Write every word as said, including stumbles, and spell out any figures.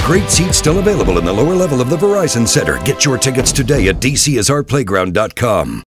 great seats still available in the lower level of the Verizon Center. Get your tickets today at d c s r playground dot com.